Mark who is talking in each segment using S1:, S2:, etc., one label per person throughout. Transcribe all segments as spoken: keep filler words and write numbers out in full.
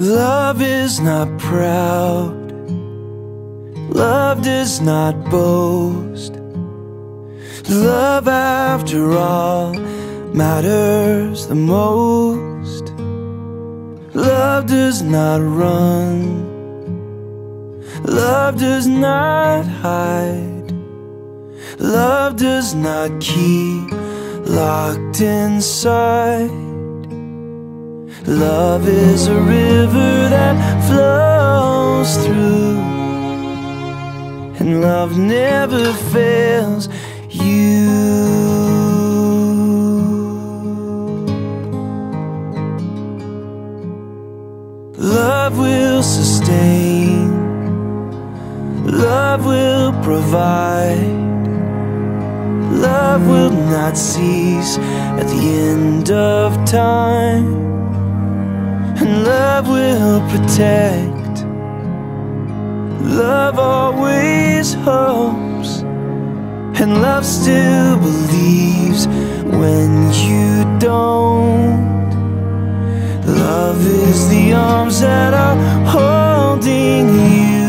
S1: Love is not proud, love does not boast. Love, after all, matters the most. Love does not run, love does not hide. Love does not keep locked inside. Love is a river that flows through, and love never fails you. Love will sustain, love will provide. Love will not cease at the end of time, and love will protect. Love always hopes, and love still believes when you don't. Love is the arms that are holding you.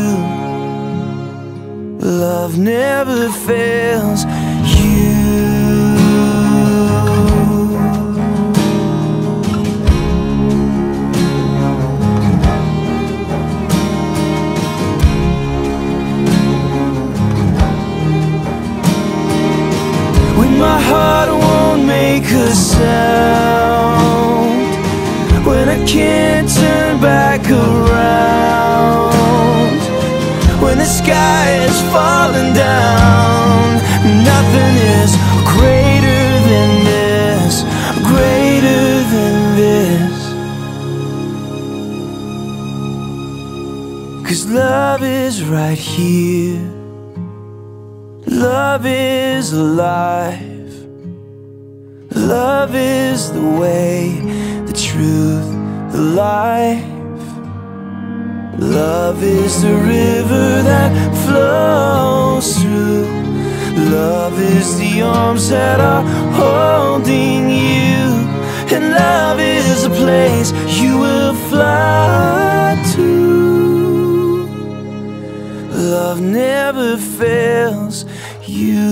S1: Love never fails you. When my heart won't make a sound, when I can't turn back around, when the sky is falling down, nothing is greater than this, greater than this. 'Cause love is right here, love is alive. Love is the way, the truth, the life. Love is the river that flows through. Love is the arms that are holding you, and love is a place you will fly to. Love never fails you.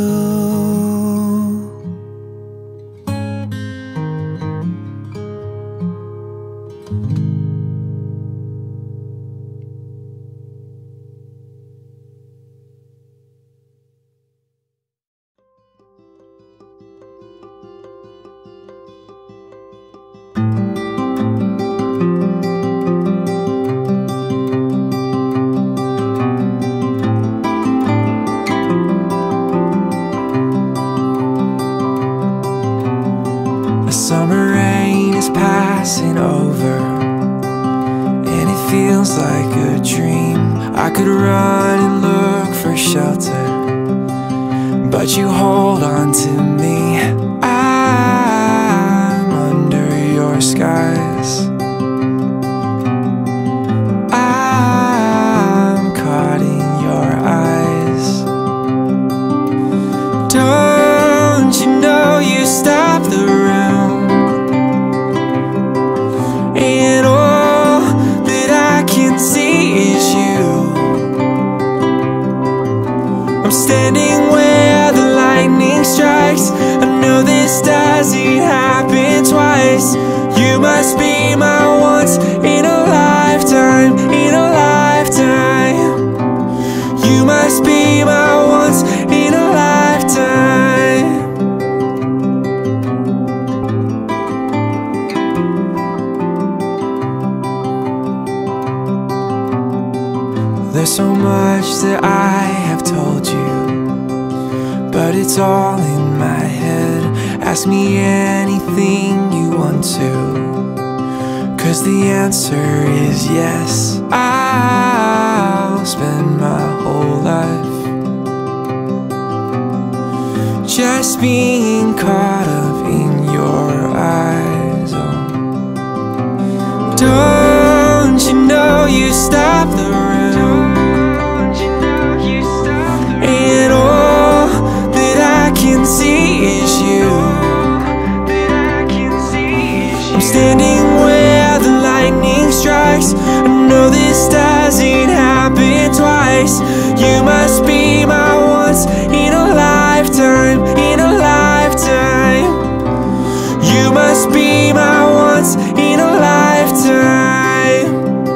S2: Summer rain is passing over, and it feels like a dream. I could run and look for shelter, but you hold on to me. I'm under your skies, I'm caught in your eyes. Don't you know you stop the room, and all that I can see is you. I'm standing where the lightning strikes. I know this doesn't happen twice. You must be my once in a lifetime, in a lifetime. You must be my once in a lifetime. There's so much that I have told you, but it's all in my head. Ask me anything you want to, 'cause the answer is yes. I'll spend my whole life just being caught up in your eyes. Oh, don't you know you stop the room, and all that I can see is you. I'm standing where the lightning strikes. strikes. I know this doesn't happen twice. You must be my once in a lifetime, in a lifetime. You must be my once in a lifetime.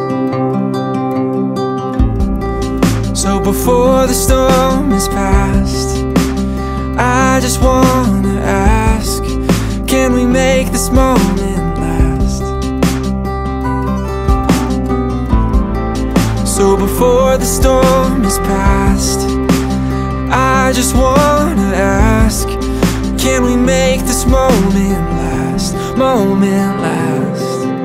S2: So before the storm is past, I just wanna ask, can we make this moment last? So before the storm is past, I just wanna ask, can we make this moment last? Moment last.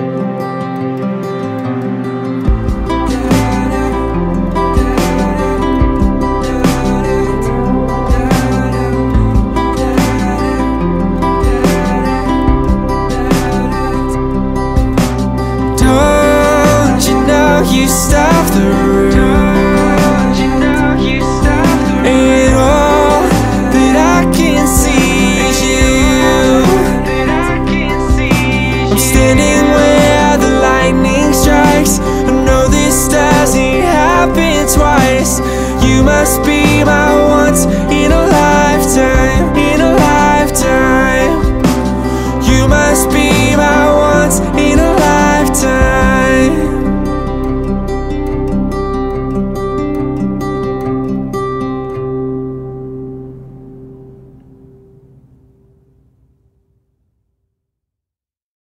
S2: You stop the room, and all that I can see is you. I'm standing where the lightning strikes. I know this doesn't happen twice. You must be my once in a lifetime.